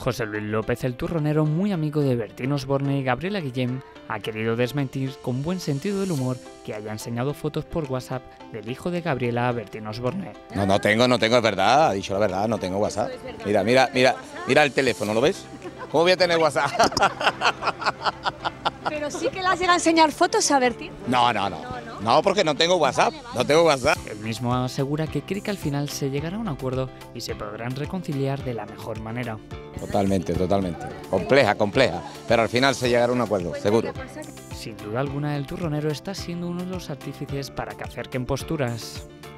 José Luis López, el turronero, muy amigo de Bertín Osborne y Gabriela Guillén, ha querido desmentir con buen sentido del humor que haya enseñado fotos por WhatsApp del hijo de Gabriela a Bertín Osborne. No tengo, es verdad, ha dicho la verdad, no tengo WhatsApp. Mira el teléfono, ¿lo ves? ¿Cómo voy a tener WhatsApp? Pero sí que las llega a enseñar fotos a Bertín. No, porque no tengo WhatsApp, Él mismo asegura que cree que al final se llegará a un acuerdo y se podrán reconciliar de la mejor manera. Totalmente. Compleja, pero al final se llegará a un acuerdo, seguro. Sin duda alguna, el turronero está siendo uno de los artífices para que acerquen posturas.